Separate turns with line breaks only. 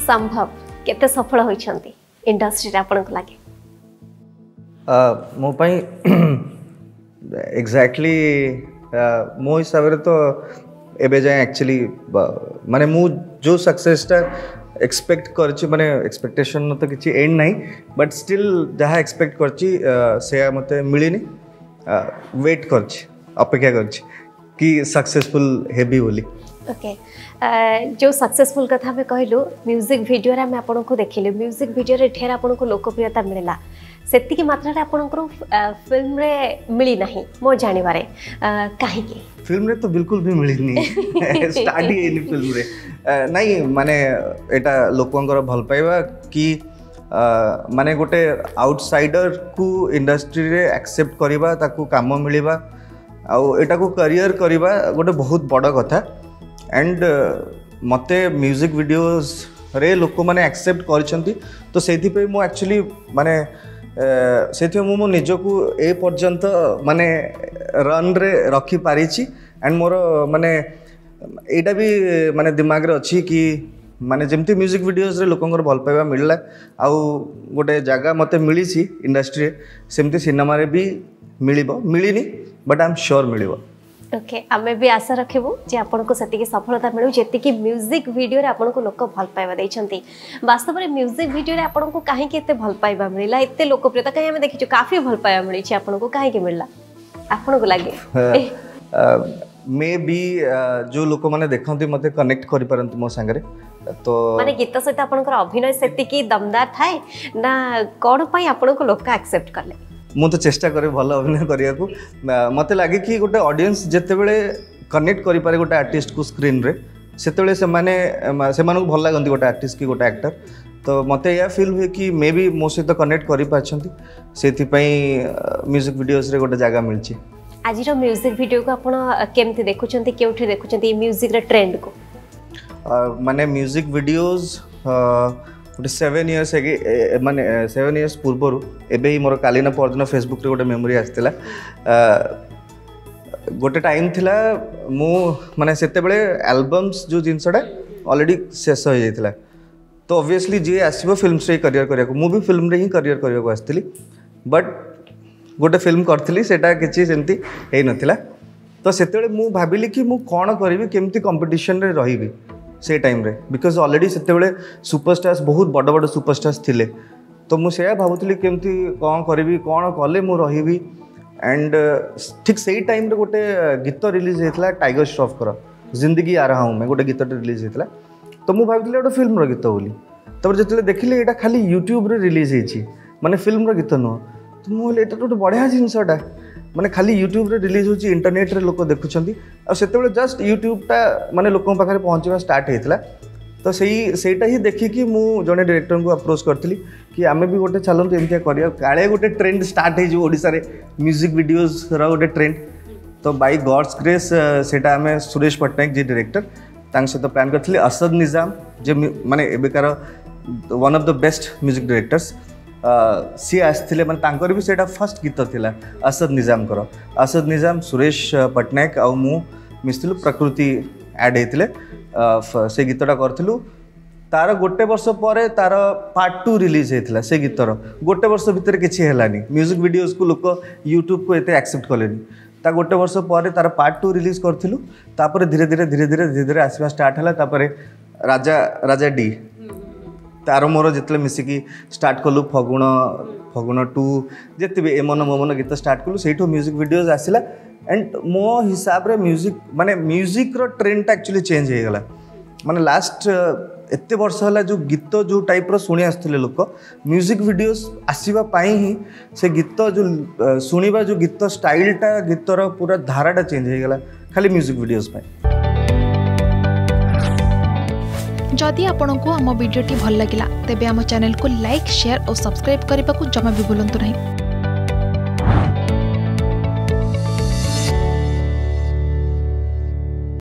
संभव केते सफल होइछंती इंडस्ट्री रे आपन को लागे
मो पई एग्जैक्टली मो हिसाब रे तो एबे जाए एक्चुअली माने मु जो सक्सेसटा एक्सपेक्ट करछि माने एक्सपेक्टेशन तो किछि एंड नहीं बट स्टिल जहाँ एक्सपेक्ट करछि से मते मिलिनी वेट करछि अपेक्षा करछि कि सक्सेसफुल हेबी बोली
ओके जो सक्सेसफुल कथा में कहलु म्यूजिक वीडियो रे हम आपन को देखिले म्यूजिक वीडियो रे ढेर आपन को लोकप्रियता मिलला सेति की मात्रा रे आपन को फिल्म रे मिली नहीं मो जानि बारे काहे की
फिल्म रे तो बिल्कुल भी मिली नहीं स्टार्ट ही एनी फिल्म रे नहीं माने एटा लोकंकर भल पाइबा कि माने गोटे आउटसाइडर को इंडस्ट्री रे एक्सेप्ट करिबा ताकू काम मिलिबा आउ एटा को करियर करिबा गोटे बहुत बड़ कथा एंड मते म्यूजिक वीडियोस रे लोक माने एक्सेप्ट करछंती तो सेथि पे मो एक्चुअली माने सेथि मो निजको ए पर्यंत माने रन रे रखी पारिछि एंड मोर माने एटा भी माने दिमाग रे अछि कि माने जेमती म्यूजिक वीडियोस रे लोकंकर भल पाइबा मिलला आउ गोटे जगह मते मिली छि इंडस्ट्री सेमती सिनेमा रे भी मिलिबो मिलिनी बट आई एम श्योर मिलिबो
ओके आमे भी आशा रखिबु जे आपन को सती की सफलता मिलु जेति की म्यूजिक वीडियो रे आपन को लोक भल पाइबा दैछंती वास्तव रे म्यूजिक वीडियो रे आपन को काहे के एते भल पाइबा मिलिला एते लोकप्रियता काहे हमें देखिछु काफी भल पाइबा मिली छि आपन को काहे के मिलला आपन को लागे
मे बी जो लोक माने देखंती मते कनेक्ट करि परंती मो संगे तो
माने गीत सहित आपन को अभिनय सेति की दमदार थाए ना कोन पई आपन को लोक एक्सेप्ट करले
मु तो चेष्टा करे भल अभिनय करिया को मते लागे कि गोटे ऑडियंस जते बेले कनेक्ट करि पारे गोटे आर्टिस्ट को स्क्रीन रे सेते से माने को भल लागंती गोटे आर्टिस्ट की गोटे एक्टर तो मते या फील हुए कि मे बी मो सहित कनेक्ट करि पाछंती सेति पई म्यूजिक वीडियोस रे गोटे जगह मिलची
आज रो म्यूजिक वीडियो को आपण केमते देखुचंती केउठी देखुचंती म्यूजिक रे ट्रेंड को
माने म्यूजिक वीडियोस गोटे 7 इयर्स आगे माने 7 इयर्स पूर्व एबे ही मोर कालीना परदिन फेसबुक रे गोटे मेमोरी आसतिला गोटे टाइम थिला मु माने सेते बेले एल्बम्स जो जिनसडा ऑलरेडी शेष हो जाइतिला तो ऑब्वियसली जे आसीबो फिल्म से करियर करिया को मु भी फिल्म रे ही करियर करिया को आस्तिली बट गोटे फिल्म करथिली सेटा किछि सेमती हे नथिला तो सेते बेले मु भाबिली कि मु कोन करबी केमती कंपटीशन रे रहिबी से टाइम रे बिकॉज ऑलरेडी सेते बेले सुपरस्टार्स बहुत बड़ बड़ सुपरस्टार्स थिले तो मु सेया भाबुतली केमती कोन करबी कोन कले मु रहिबी एंड ठीक सही टाइम रे गोटे गीत रिलीज हेतला टाइगर श्रॉफ कर जिंदगी आ रहा हूं मैं गोटे गीत रिलीज हेतला तो मु भाबितले गोटे फिल्म रो गीत बोली तब जतले देखिले एटा खाली यूट्यूब रे रिलीज हेछि माने फिल्म रो गीत न तो मु एटा गोटे बढ़िया जिनसटा माने खाली यूट्यूब रे रिलीज होची इंटरनेट रे लोक देखुछंती आ सेते बेले जस्ट यूट्यूब टा माने लोकन पाखरे पहुंचवा स्टार्ट हेतला तो सेटा ही देखि कि मु जने डायरेक्टर को अप्रोच करथिली कि आमे भी गोटे चलंत एमतिया करिया काळे गोटे ट्रेंड स्टार्ट हे जो ओडिसा रे म्यूजिक वीडियोस रा गोटे ट्रेंड तो बाय गॉड्स ग्रेस सेटा आमे सुरेश पटनायक जी डायरेक्टर तांग से तो प्लान करथिली असद निजाम जे माने एबेकार one of the best music directors सी आसथिले माने तांकर भी सेटा फर्स्ट गीत थिला असद निजाम कर असद निजाम सुरेश पटनायक आ मु मिस्थिलु प्रकृति ऐड हेतिले से गीतटा करथिलु तार गोटे वर्ष पर तार पार्ट 2 रिलीज हेतिला से गीतर गोटे वर्ष भितर किछि हेलानी म्यूजिक वीडियोस को लोक यूट्यूब को एते एक्सेप्ट कलेनी ता गोटे वर्ष पर तार पार्ट 2 रिलीज करथिलु तापर धीरे धीरे आसीबा स्टार्ट हला तापर राजा डी तार मोर जितले मिसिकी स्टार्ट कलु फगुण 2 जेते भी एमन मोमन गीत स्टार्ट कलु सेठो म्यूजिक वीडियोस आसिला एंड मो हिसाब रे म्यूजिक माने म्यूजिक रो ट्रेंड एक्चुअली चेंज हे गला माने लास्ट एते वर्ष हला जो गीत जो टाइप रो सुनी आस्थले लोक म्यूजिक वीडियोस आसीबा पाई ही से गीत जो सुनीबा जो गीत स्टाइलटा गीतर पूरा धाराटा चेंज हे गला खाली म्यूजिक वीडियोस पाई
जदि आपंक आम भिडी भल लगा तेब आम चैनल को लाइक शेयर और सब्सक्राइब करने को जमा भी भूलु नहीं।